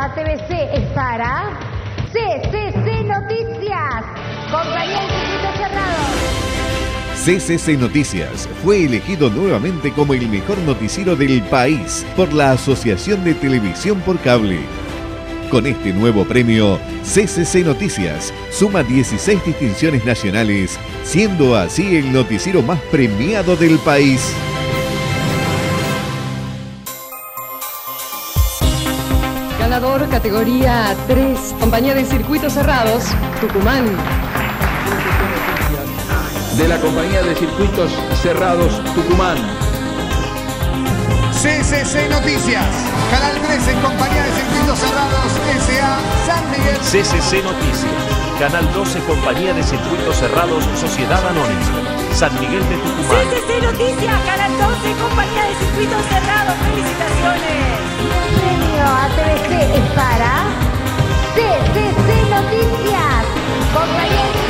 TVC es para CCC Noticias, compañía de circuitos cerrados. CCC Noticias fue elegido nuevamente como el mejor noticiero del país por la Asociación de Televisión por Cable. Con este nuevo premio, CCC Noticias suma 16 distinciones nacionales, siendo así el noticiero más premiado del país. Ganador categoría 3, compañía de circuitos cerrados, Tucumán. De la compañía de circuitos cerrados, Tucumán. CCC Noticias, Canal 3 en compañía de circuitos cerrados, S.A. San Miguel. CCC Noticias, Canal 12, compañía de circuitos cerrados, Sociedad Anónima, San Miguel de Tucumán. CCC Noticias, Canal 12, compañía de circuitos cerrados, felicitaciones. El premio a TVC es para CCC Noticias, compañía de circuitos cerrados.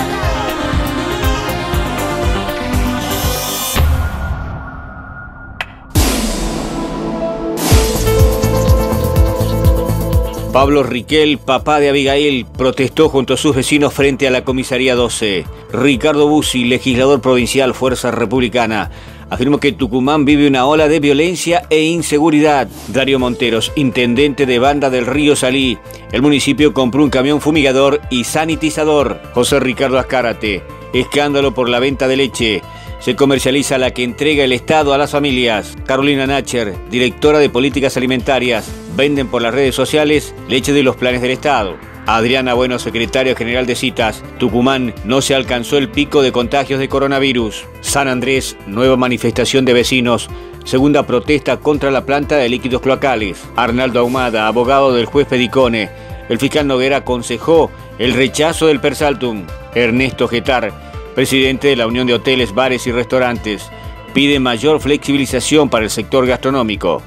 Pablo Riquel, papá de Abigail, protestó junto a sus vecinos frente a la comisaría 12. Ricardo Bussi, legislador provincial Fuerza Republicana, afirmó que Tucumán vive una ola de violencia e inseguridad. Darío Monteros, intendente de Banda del Río Salí, el municipio compró un camión fumigador y sanitizador. José Ricardo Azcárate, escándalo por la venta de leche. Se comercializa la que entrega el Estado a las familias. Carolina Nacher, directora de Políticas Alimentarias, venden por las redes sociales leche de los planes del Estado. Adriana Bueno, secretaria general de Citas, Tucumán no se alcanzó el pico de contagios de coronavirus. San Andrés, nueva manifestación de vecinos, segunda protesta contra la planta de líquidos cloacales. Arnaldo Ahumada, abogado del juez Pedicone, el fiscal Noguera aconsejó el rechazo del Persaltum. Ernesto Getar, presidente de la Unión de Hoteles, Bares y Restaurantes, pide mayor flexibilización para el sector gastronómico.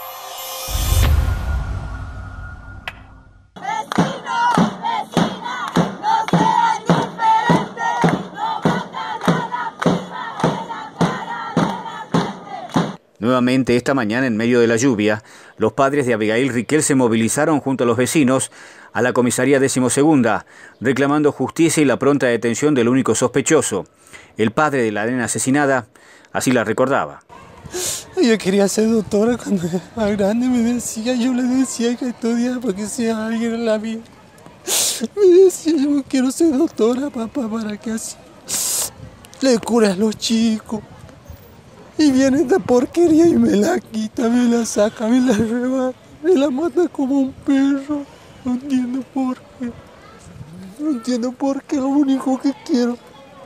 Nuevamente esta mañana, en medio de la lluvia, los padres de Abigail Riquel se movilizaron junto a los vecinos a la comisaría 12ª, reclamando justicia y la pronta detención del único sospechoso. El padre de la nena asesinada así la recordaba. Yo quería ser doctora cuando era más grande, yo le decía que estudiara porque sea alguien en la vida. Me decía, yo quiero ser doctora, papá, para que así le cure a los chicos. Y viene esta porquería y me la quita, me la saca, me la arrebata, me la mata como un perro. No entiendo por qué. No entiendo por qué. Lo único que quiero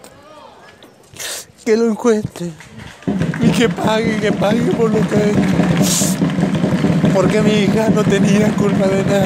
que lo encuentre y que pague por lo que ha hecho. Porque mi hija no tenía culpa de nada.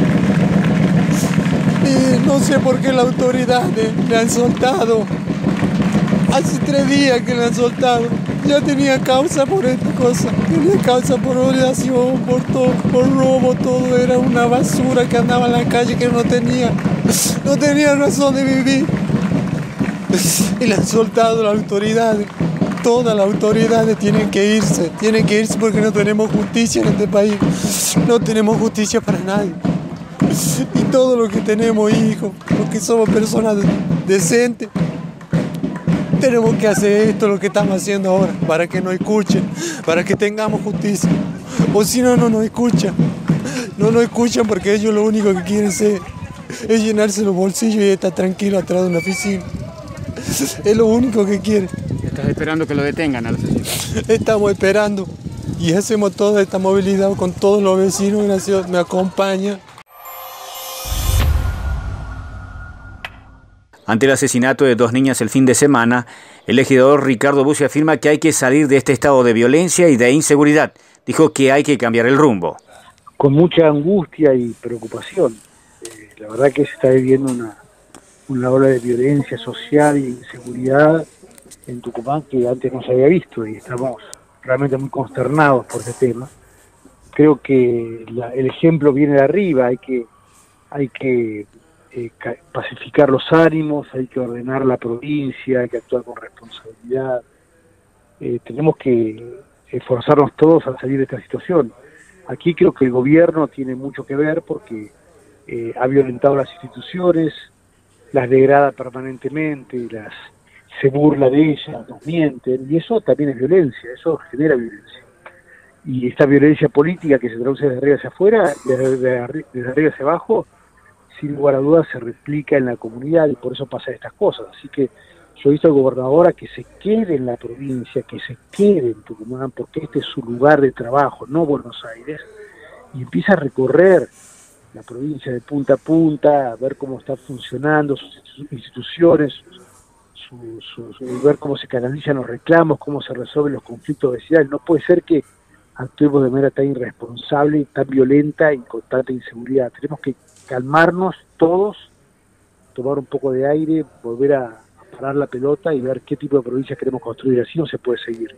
Y no sé por qué la autoridad le han soltado. Hace 3 días que le han soltado. Ya tenía causa por esta cosa, tenía causa por violación, por todo, por robo, todo era una basura que andaba en la calle que no tenía razón de vivir. Y le han soltado las autoridades, todas las autoridades tienen que irse porque no tenemos justicia en este país, no tenemos justicia para nadie. Y todo lo que tenemos hijos, porque somos personas decentes, tenemos que hacer esto, lo que estamos haciendo ahora, para que nos escuchen, para que tengamos justicia. O si no, no nos escuchan. No nos escuchan porque ellos lo único que quieren es llenarse los bolsillos y estar tranquilo atrás de una oficina. Es lo único que quieren. ¿Estás esperando que lo detengan al asesino? Estamos esperando y hacemos toda esta movilidad con todos los vecinos de la ciudad, me acompañan. Ante el asesinato de 2 niñas el fin de semana, el legislador Ricardo Bussi afirma que hay que salir de este estado de violencia y de inseguridad. Dijo que hay que cambiar el rumbo. Con mucha angustia y preocupación. La verdad que se está viviendo una ola de violencia social y inseguridad en Tucumán que antes no se había visto y estamos realmente muy consternados por este tema. Creo que el ejemplo viene de arriba, hay que pacificar los ánimos, hay que ordenar la provincia, hay que actuar con responsabilidad. Tenemos que esforzarnos todos a salir de esta situación. Aquí creo que el gobierno tiene mucho que ver porque ha violentado las instituciones, las degrada permanentemente, se burla de ellas, nos mienten, y eso también es violencia, eso genera violencia. Y esta violencia política que se traduce desde arriba hacia afuera, desde arriba hacia abajo, sin lugar a dudas se replica en la comunidad y por eso pasan estas cosas. Así que yo he visto al gobernador a que se quede en la provincia, que se quede en Tucumán, porque este es su lugar de trabajo, no Buenos Aires, y empieza a recorrer la provincia de punta a punta, a ver cómo están funcionando sus instituciones, ver cómo se canalizan los reclamos, cómo se resuelven los conflictos vecinales. No puede ser que actuemos de manera tan irresponsable, tan violenta y con tanta inseguridad. Tenemos que calmarnos todos, tomar un poco de aire, volver a parar la pelota y ver qué tipo de provincia queremos construir. Así no se puede seguir.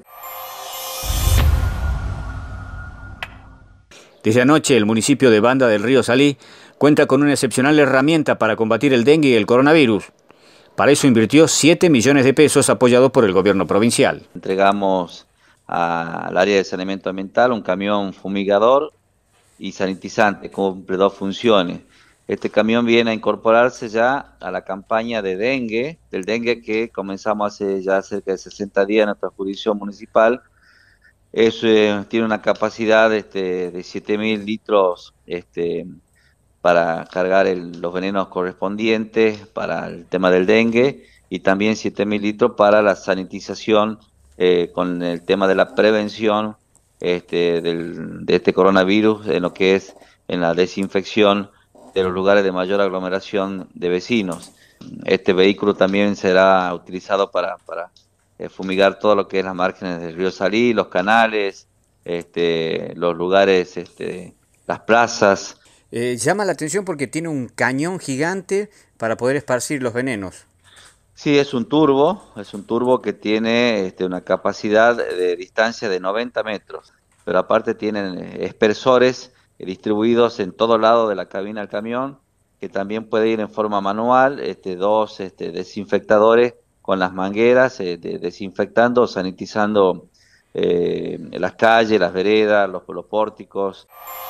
Desde anoche, el municipio de Banda del Río Salí cuenta con una excepcional herramienta para combatir el dengue y el coronavirus. Para eso invirtió 7 millones de pesos apoyados por el gobierno provincial. Entregamos al área de saneamiento ambiental un camión fumigador y sanitizante, cumple 2 funciones. Este camión viene a incorporarse ya a la campaña de dengue, del dengue que comenzamos hace ya cerca de 60 días en nuestra jurisdicción municipal. Tiene una capacidad de 7.000 litros para cargar los venenos correspondientes para el tema del dengue y también 7.000 litros para la sanitización con el tema de la prevención de este coronavirus en lo que es en la desinfección de los lugares de mayor aglomeración de vecinos. Este vehículo también será utilizado para fumigar todo lo que es las márgenes del río Salí, los canales, los lugares, las plazas. Llama la atención porque tiene un cañón gigante para poder esparcir los venenos. Sí, es un turbo que tiene una capacidad de distancia de 90 metros, pero aparte tienen expresores distribuidos en todo lado de la cabina del camión, que también puede ir en forma manual, 2 desinfectadores con las mangueras, desinfectando, sanitizando las calles, las veredas, los pórticos.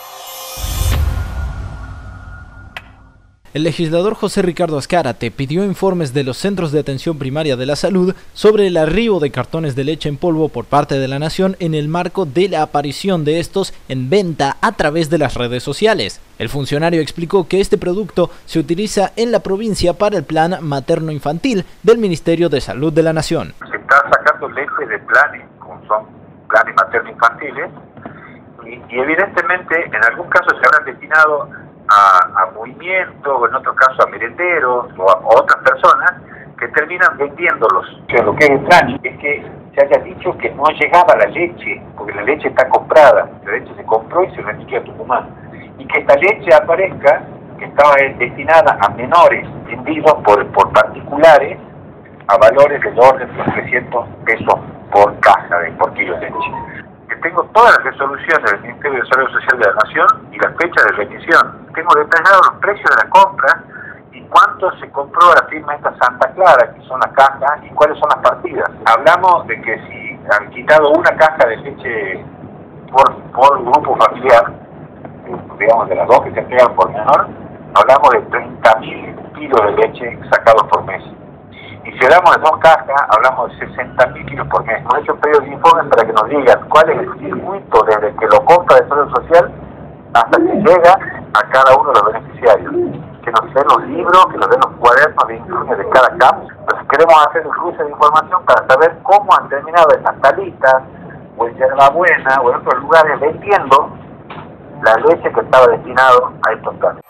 El legislador José Ricardo Azcárate pidió informes de los centros de atención primaria de la salud sobre el arribo de cartones de leche en polvo por parte de la Nación en el marco de la aparición de estos en venta a través de las redes sociales. El funcionario explicó que este producto se utiliza en la provincia para el plan materno-infantil del Ministerio de Salud de la Nación. Se está sacando leche de planes, como son planes materno-infantiles, y evidentemente en algún caso se habrán destinado a movimientos, o en otros casos a merenderos o a otras personas que terminan vendiéndolos. Lo que es el plan es que se haya dicho que no llegaba la leche, porque la leche está comprada, la leche se compró y se remitió a Tucumán, y que esta leche aparezca que estaba destinada a menores vendidos por particulares a valores del orden de los 300 pesos por caja, por kilo de leche. Tengo todas las resoluciones del Ministerio de Desarrollo Social de la Nación y las fechas de remisión. Tengo detallados los precios de la compra y cuánto se compró a la firma esta Santa Clara, que son las cajas, y cuáles son las partidas. Hablamos de que si han quitado una caja de leche por grupo familiar, digamos de las 2 que se entregan por menor, hablamos de 30.000 kilos de leche sacados por mes. Y si hablamos de 2 cajas, hablamos de 60.000 kilos por mes. Hemos hecho pedidos de informes para que nos digan cuál es el circuito desde que lo compra el Desarrollo Social hasta que llega a cada uno de los beneficiarios. Que nos den los libros, que nos den los cuadernos de informes de cada CAP. Entonces queremos hacer un cruce de información para saber cómo han terminado en las Talitas, o en Yerba Buena, o en otros lugares vendiendo la leche que estaba destinado a estos planes.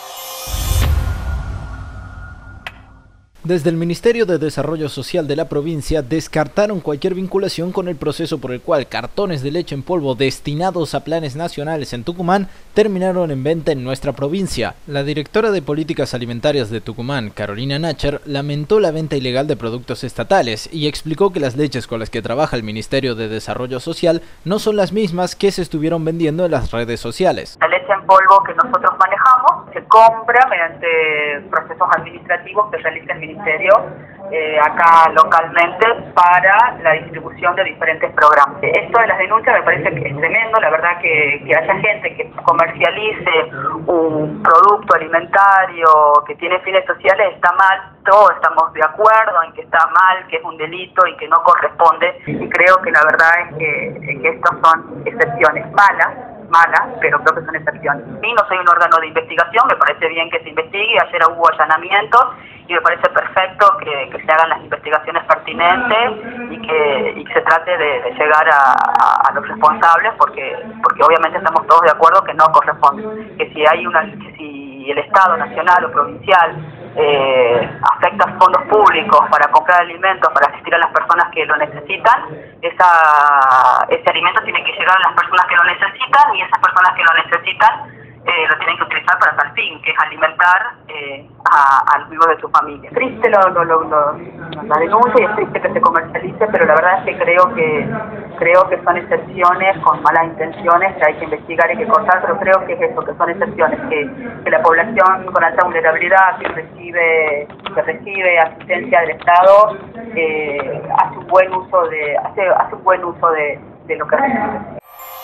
Desde el Ministerio de Desarrollo Social de la provincia descartaron cualquier vinculación con el proceso por el cual cartones de leche en polvo destinados a planes nacionales en Tucumán terminaron en venta en nuestra provincia. La directora de Políticas Alimentarias de Tucumán, Carolina Nacher, lamentó la venta ilegal de productos estatales y explicó que las leches con las que trabaja el Ministerio de Desarrollo Social no son las mismas que se estuvieron vendiendo en las redes sociales. La leche en polvo que nosotros manejamos se compra mediante procesos administrativos que realiza el Ministerio acá localmente para la distribución de diferentes programas. Esto de las denuncias me parece que es tremendo, la verdad que haya gente que comercialice un producto alimentario que tiene fines sociales está mal, todos estamos de acuerdo en que está mal, que es un delito y que no corresponde, y creo que la verdad es que estas son excepciones malas, pero creo que son excepciones. Y no soy un órgano de investigación, me parece bien que se investigue, ayer hubo allanamientos y me parece perfecto que se hagan las investigaciones pertinentes y que se trate de llegar a los responsables, porque obviamente estamos todos de acuerdo que no corresponde, que si el Estado nacional o provincial afecta fondos públicos para comprar alimentos, para asistir a las personas que lo necesitan, ese alimento tiene que llegar a las personas que lo necesitan, y esas personas que lo necesitan lo tienen que utilizar para tal fin, que es alimentar a los vivos de su familia. Triste la denuncia y es triste que se comercialice, pero la verdad es que creo que son excepciones con malas intenciones, que hay que investigar y que cortar, pero creo que es eso, que son excepciones, que la población con alta vulnerabilidad que recibe asistencia del Estado hace un buen uso de lo que recibe.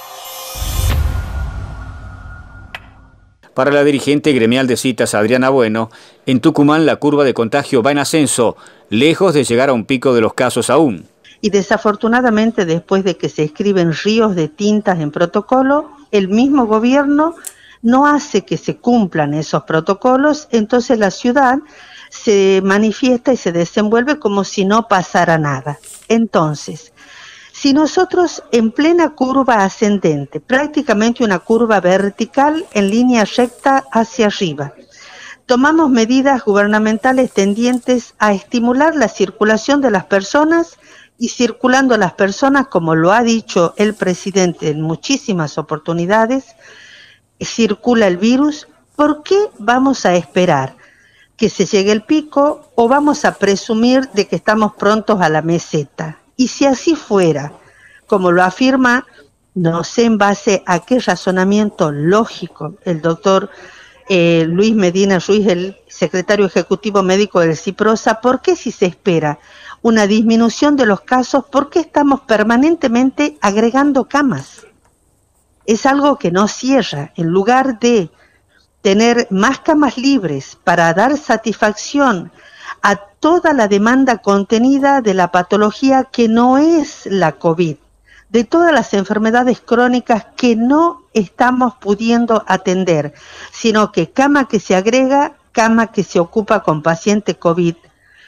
Para la dirigente gremial de citas Adriana Bueno, en Tucumán la curva de contagio va en ascenso, lejos de llegar a un pico de los casos aún. Y desafortunadamente, después de que se escriben ríos de tintas en protocolo, el mismo gobierno no hace que se cumplan esos protocolos, entonces la ciudad se manifiesta y se desenvuelve como si no pasara nada. Entonces, si nosotros en plena curva ascendente, prácticamente una curva vertical en línea recta hacia arriba, tomamos medidas gubernamentales tendientes a estimular la circulación de las personas, y circulando las personas, como lo ha dicho el presidente en muchísimas oportunidades, circula el virus, ¿por qué vamos a esperar que se llegue el pico o vamos a presumir de que estamos prontos a la meseta? Y si así fuera, como lo afirma, no sé en base a qué razonamiento lógico el doctor Luis Medina Ruiz, el secretario ejecutivo médico del CIPROSA, ¿por qué si se espera una disminución de los casos, por qué estamos permanentemente agregando camas? Es algo que no cierra. En lugar de tener más camas libres para dar satisfacción a toda la demanda contenida de la patología que no es la COVID, de todas las enfermedades crónicas que no estamos pudiendo atender, sino que cama que se agrega, cama que se ocupa con paciente COVID.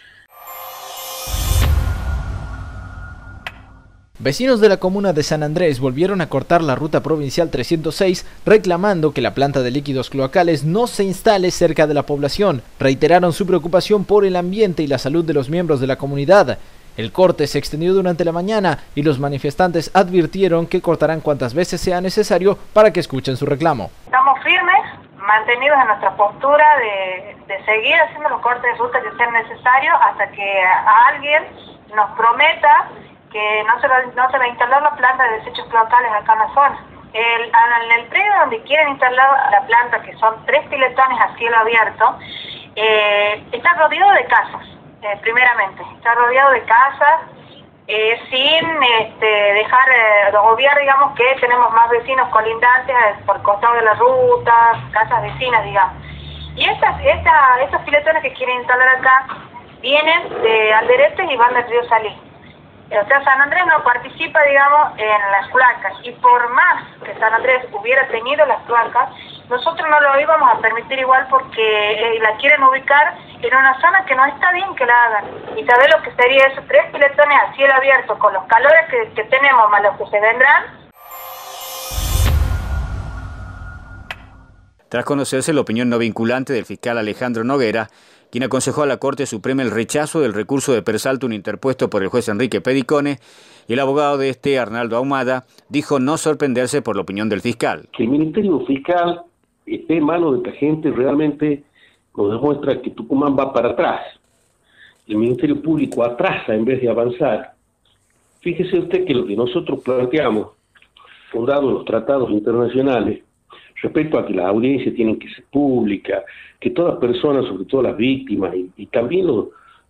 Vecinos de la comuna de San Andrés volvieron a cortar la ruta provincial 306 reclamando que la planta de líquidos cloacales no se instale cerca de la población. Reiteraron su preocupación por el ambiente y la salud de los miembros de la comunidad. El corte se extendió durante la mañana y los manifestantes advirtieron que cortarán cuantas veces sea necesario para que escuchen su reclamo. Estamos firmes, mantenidos en nuestra postura de seguir haciendo los cortes de ruta que sean necesarios hasta que alguien nos prometa que no se va a instalar la planta de desechos cloacales acá en la zona. En el predio donde quieren instalar la planta, que son 3 piletones a cielo abierto, está rodeado de casas, primeramente. Está rodeado de casas sin dejar obviar, digamos, que tenemos más vecinos colindantes por costado de la ruta, casas vecinas, digamos. Y estos piletones que quieren instalar acá vienen de Alderete y van del río Salí. O sea, San Andrés no participa, digamos, en las cloacas, y por más que San Andrés hubiera tenido las cloacas, nosotros no lo íbamos a permitir igual porque la quieren ubicar en una zona que no está bien que la hagan. Y sabés lo que sería eso, 3 piletones a cielo abierto con los calores que tenemos más los que se vendrán. Tras conocerse la opinión no vinculante del fiscal Alejandro Noguera, quien aconsejó a la Corte Suprema el rechazo del recurso de persaltum interpuesto por el juez Enrique Pedicone, y el abogado de Arnaldo Ahumada, dijo no sorprenderse por la opinión del fiscal. Que el Ministerio Fiscal esté en manos de esta gente realmente nos demuestra que Tucumán va para atrás. El Ministerio Público atrasa en vez de avanzar. Fíjese usted que lo que nosotros planteamos, fundado en los tratados internacionales, respecto a que las audiencias tienen que ser públicas, que todas personas, sobre todo las víctimas y también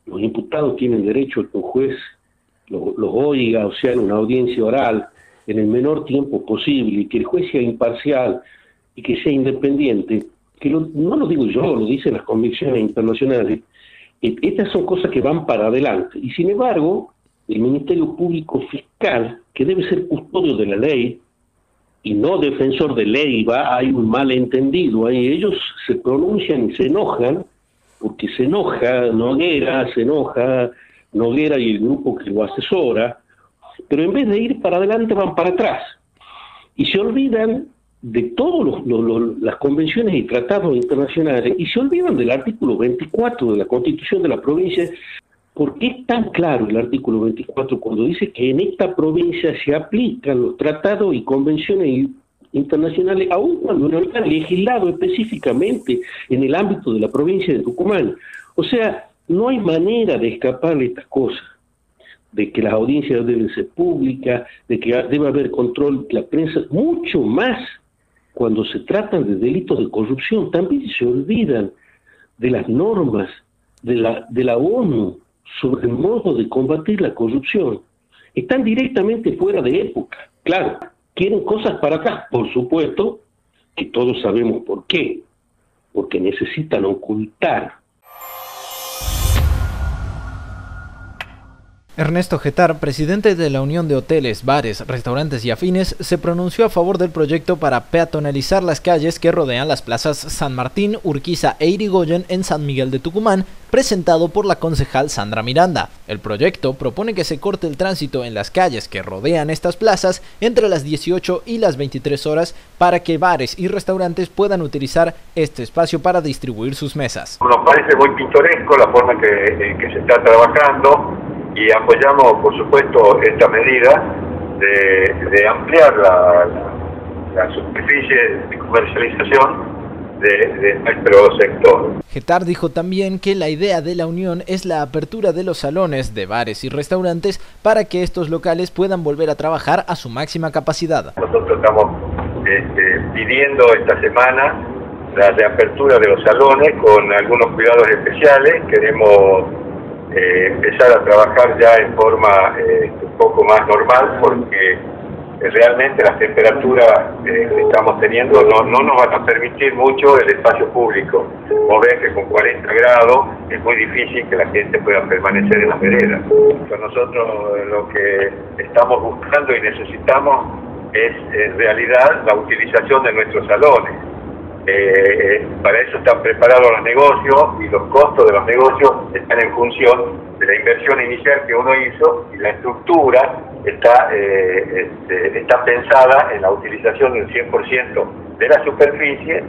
Los imputados tienen derecho a que un juez los oiga, o sea, en una audiencia oral, en el menor tiempo posible, y que el juez sea imparcial y que sea independiente, que no lo digo yo, lo dicen las convicciones internacionales. Estas son cosas que van para adelante. Y sin embargo, el Ministerio Público Fiscal, que debe ser custodio de la ley y no defensor de ley, hay un malentendido ahí. Ellos se pronuncian y se enojan, porque se enoja Noguera y el grupo que lo asesora, pero en vez de ir para adelante van para atrás. Y se olvidan de todas las convenciones y tratados internacionales, y se olvidan del artículo 24 de la Constitución de la provincia. ¿Por qué es tan claro el artículo 24 cuando dice que en esta provincia se aplican los tratados y convenciones internacionales, aun cuando no están legislados específicamente en el ámbito de la provincia de Tucumán? O sea, no hay manera de escapar de estas cosas, de que las audiencias deben ser públicas, de que debe haber control de la prensa, mucho más cuando se tratan de delitos de corrupción. También se olvidan de las normas de la ONU sobre el modo de combatir la corrupción. Están directamente fuera de época. Claro, quieren cosas para acá, por supuesto, que todos sabemos por qué, porque necesitan ocultar. Ernesto Getar, presidente de la Unión de Hoteles, Bares, Restaurantes y Afines, se pronunció a favor del proyecto para peatonalizar las calles que rodean las plazas San Martín, Urquiza e Irigoyen en San Miguel de Tucumán, presentado por la concejal Sandra Miranda. El proyecto propone que se corte el tránsito en las calles que rodean estas plazas entre las 18 y las 23 horas para que bares y restaurantes puedan utilizar este espacio para distribuir sus mesas. Nos parece muy pintoresco la forma que se está trabajando, y apoyamos, por supuesto, esta medida de ampliar la superficie de comercialización de nuestro sector. Getar dijo también que la idea de la unión es la apertura de los salones de bares y restaurantes para que estos locales puedan volver a trabajar a su máxima capacidad. Nosotros estamos pidiendo esta semana la reapertura de los salones con algunos cuidados especiales. Queremos empezar a trabajar ya en forma un poco más normal, porque realmente las temperaturas que estamos teniendo no nos van a permitir mucho el espacio público. Vos ves que con 40 grados es muy difícil que la gente pueda permanecer en las veredas. Nosotros lo que estamos buscando y necesitamos es en realidad la utilización de nuestros salones. Para eso están preparados los negocios, y los costos de los negocios están en función de la inversión inicial que uno hizo, y la estructura está pensada en la utilización del 100% de la superficie.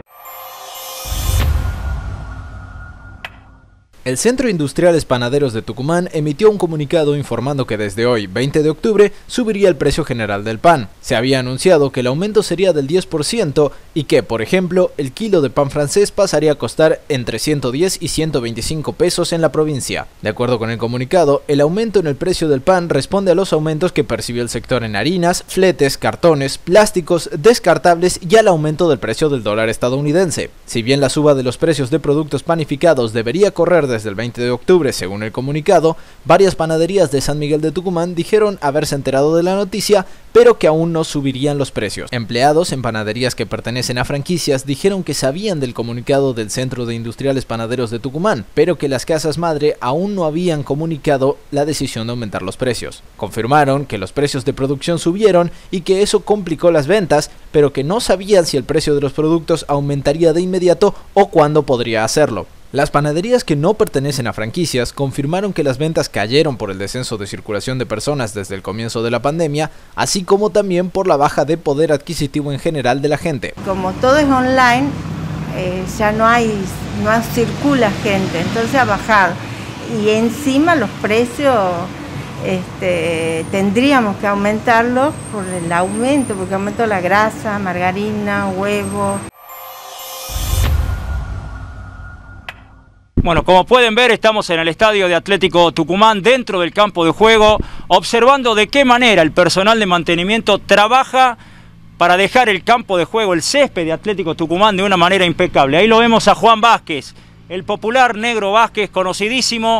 El Centro Industriales Panaderos de Tucumán emitió un comunicado informando que desde hoy, 20 de octubre, subiría el precio general del pan. Se había anunciado que el aumento sería del 10% y que, por ejemplo, el kilo de pan francés pasaría a costar entre 110 y 125 pesos en la provincia. De acuerdo con el comunicado, el aumento en el precio del pan responde a los aumentos que percibió el sector en harinas, fletes, cartones, plásticos, descartables y al aumento del precio del dólar estadounidense. Si bien la suba de los precios de productos panificados debería correr desde el 20 de octubre, según el comunicado, varias panaderías de San Miguel de Tucumán dijeron haberse enterado de la noticia, pero que aún no subirían los precios. Empleados en panaderías que pertenecen a franquicias dijeron que sabían del comunicado del Centro de Industriales Panaderos de Tucumán, pero que las casas madre aún no habían comunicado la decisión de aumentar los precios. Confirmaron que los precios de producción subieron y que eso complicó las ventas, pero que no sabían si el precio de los productos aumentaría de inmediato o cuándo podría hacerlo. Las panaderías que no pertenecen a franquicias confirmaron que las ventas cayeron por el descenso de circulación de personas desde el comienzo de la pandemia, así como también por la baja de poder adquisitivo en general de la gente. Como todo es online, ya no circula gente, entonces ha bajado. Y encima los precios tendríamos que aumentarlos por el aumento, porque aumentó la grasa, margarina, huevo. Bueno, como pueden ver, estamos en el estadio de Atlético Tucumán, dentro del campo de juego, observando de qué manera el personal de mantenimiento trabaja para dejar el campo de juego, el césped de Atlético Tucumán, de una manera impecable. Ahí lo vemos a Juan Vázquez, el popular Negro Vázquez, conocidísimo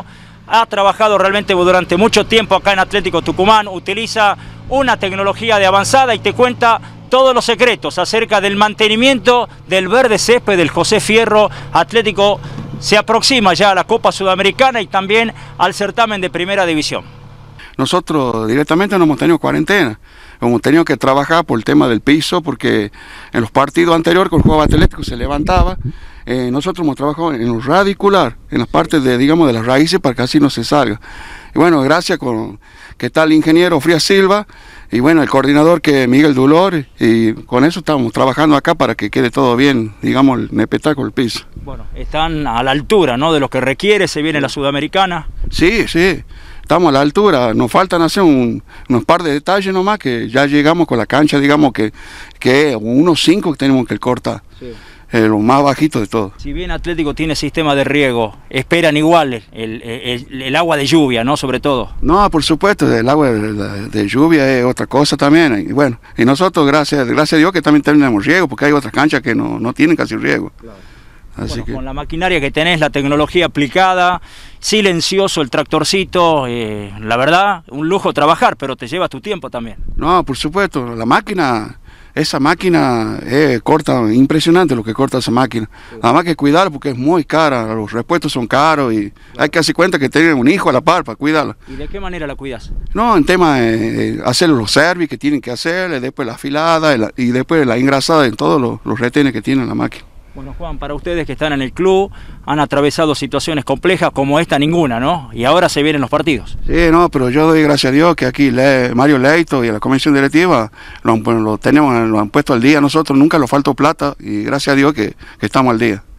ha trabajado realmente durante mucho tiempo acá en Atlético Tucumán, utiliza una tecnología de avanzada y te cuenta todos los secretos acerca del mantenimiento del verde césped del José Fierro. Atlético se aproxima ya a la Copa Sudamericana y también al certamen de Primera División. Nosotros directamente no hemos tenido cuarentena, hemos tenido que trabajar por el tema del piso, porque en los partidos anteriores con el juego Atlético se levantaba. Nosotros hemos trabajado en lo radicular, en las partes de, digamos, de las raíces para que así no se salga. Y bueno, gracias que está el ingeniero Frías Silva y bueno, el coordinador que es Miguel Dolores, y con eso estamos trabajando acá para que quede todo bien, digamos, el espectáculo, el piso. Bueno, están a la altura, ¿no?, de lo que requiere, se viene la Sudamericana. Sí, sí, estamos a la altura, nos faltan hacer unos par de detalles nomás, que ya llegamos con la cancha, digamos que unos 5 que tenemos que cortar. Sí. Lo más bajito de todo. Si bien Atlético tiene sistema de riego, esperan igual el agua de lluvia, ¿no?, sobre todo. No, por supuesto, el agua de lluvia es otra cosa también. Y bueno, y nosotros, gracias a Dios, que también tenemos riego, porque hay otras canchas que no tienen casi riego. Claro. Así bueno, que... Con la maquinaria que tenés, la tecnología aplicada, silencioso el tractorcito, la verdad, un lujo trabajar, pero te lleva tu tiempo también. No, por supuesto, la máquina... Esa máquina corta, impresionante lo que corta esa máquina. Sí. Nada más que cuidarla porque es muy cara, los repuestos son caros y claro, hay que hacer cuenta que tienen un hijo a la par para cuidarla. ¿Y de qué manera la cuidas? No, en tema de hacer los service que tienen que hacer, después la afilada y después la engrasada en todos los retenes que tiene la máquina. Bueno, Juan, para ustedes que están en el club, han atravesado situaciones complejas como esta ninguna, ¿no? Y ahora se vienen los partidos. Sí, no, pero yo doy gracias a Dios que aquí Mario Leito y a la comisión directiva lo han puesto al día. Nosotros nunca nos faltó plata y gracias a Dios que estamos al día.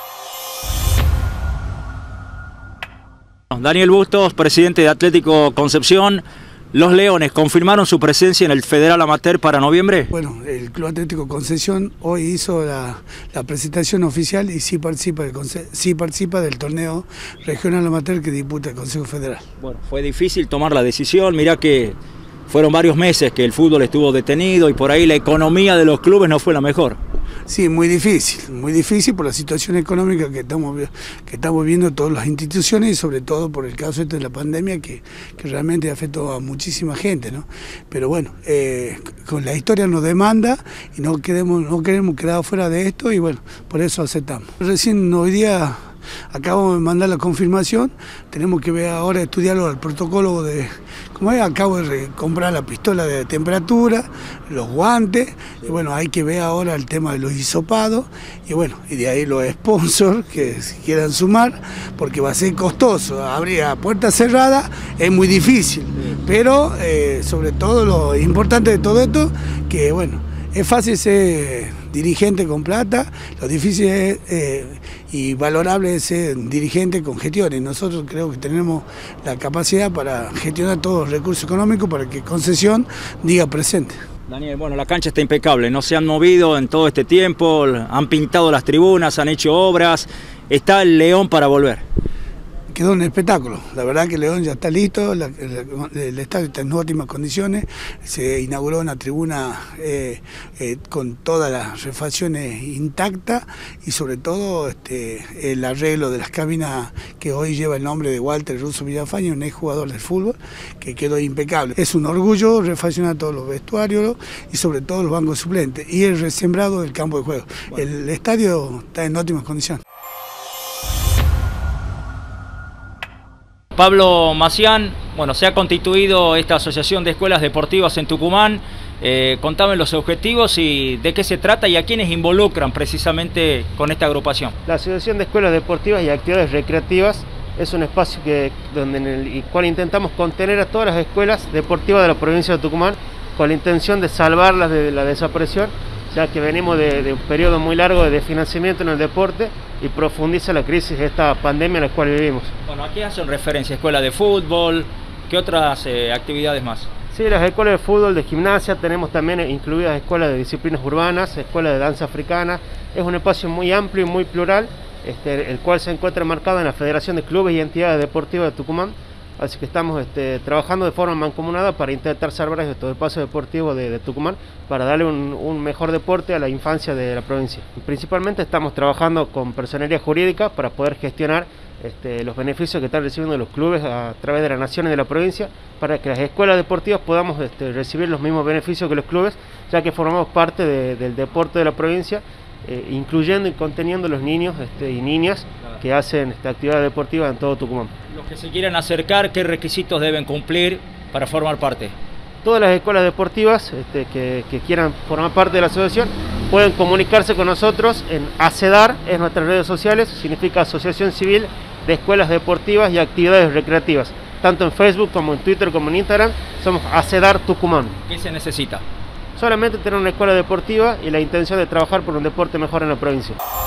Daniel Bustos, presidente de Atlético Concepción. ¿Los Leones confirmaron su presencia en el Federal Amateur para noviembre? Bueno, el Club Atlético Concepción hoy hizo la presentación oficial y sí participa del torneo regional amateur que disputa el Consejo Federal. Bueno, fue difícil tomar la decisión, mirá que fueron varios meses que el fútbol estuvo detenido y por ahí la economía de los clubes no fue la mejor. Sí, muy difícil por la situación económica que estamos viendo todas las instituciones y sobre todo por el caso de la pandemia que realmente afectó a muchísima gente, ¿no? Pero bueno, con la historia nos demanda y no queremos quedar fuera de esto y bueno, por eso aceptamos. Recién hoy día acabamos de mandar la confirmación, tenemos que ver ahora, estudiarlo al protocolo de... Como es, acabo de comprar la pistola de temperatura, los guantes, y bueno, hay que ver ahora el tema de los hisopados, y bueno, y de ahí los sponsors que quieran sumar, porque va a ser costoso, abrir a puerta cerrada es muy difícil, pero sobre todo lo importante de todo esto, que bueno, es fácil ser dirigente con plata, lo difícil es y valorable es ser dirigente con gestiones. Nosotros creo que tenemos la capacidad para gestionar todos los recursos económicos para que Concepción diga presente. Daniel, bueno, la cancha está impecable, no se han movido en todo este tiempo, han pintado las tribunas, han hecho obras, está el León para volver. Quedó un espectáculo, la verdad que León ya está listo, el estadio está en óptimas condiciones, se inauguró una tribuna con todas las refacciones intactas y sobre todo el arreglo de las cabinas que hoy lleva el nombre de Walter Russo Villafañe, un exjugador del fútbol, que quedó impecable. Es un orgullo refaccionar todos los vestuarios y sobre todo los bancos suplentes y el resembrado del campo de juego. Bueno. El estadio está en óptimas condiciones. Pablo Macián, bueno, se ha constituido esta Asociación de Escuelas Deportivas en Tucumán. Contame los objetivos y de qué se trata y a quiénes involucran precisamente con esta agrupación. La Asociación de Escuelas Deportivas y Actividades Recreativas es un espacio en el cual intentamos contener a todas las escuelas deportivas de la provincia de Tucumán con la intención de salvarlas de la desaparición, ya que venimos de un periodo muy largo de desfinanciamiento en el deporte y profundiza la crisis de esta pandemia en la cual vivimos. Bueno, ¿a qué hacen referencia? ¿Escuela de fútbol? ¿Qué otras actividades más? Sí, las escuelas de fútbol, de gimnasia, tenemos también incluidas escuelas de disciplinas urbanas, escuelas de danza africana. Es un espacio muy amplio y muy plural, el cual se encuentra marcado en la Federación de Clubes y Entidades Deportivas de Tucumán. Así que estamos trabajando de forma mancomunada para intentar salvar estos espacios deportivos de Tucumán para darle un mejor deporte a la infancia de la provincia. Principalmente estamos trabajando con personería jurídica para poder gestionar los beneficios que están recibiendo los clubes a través de las naciones de la provincia, para que las escuelas deportivas podamos recibir los mismos beneficios que los clubes, ya que formamos parte del deporte de la provincia, incluyendo y conteniendo los niños y niñas que hacen actividades deportivas en todo Tucumán. Los que se quieran acercar, ¿qué requisitos deben cumplir para formar parte? Todas las escuelas deportivas que quieran formar parte de la asociación pueden comunicarse con nosotros en ACEDAR, es nuestras redes sociales, significa Asociación Civil de Escuelas Deportivas y Actividades Recreativas. Tanto en Facebook como en Twitter como en Instagram, somos ACEDAR Tucumán. ¿Qué se necesita? Solamente tener una escuela deportiva y la intención de trabajar por un deporte mejor en la provincia.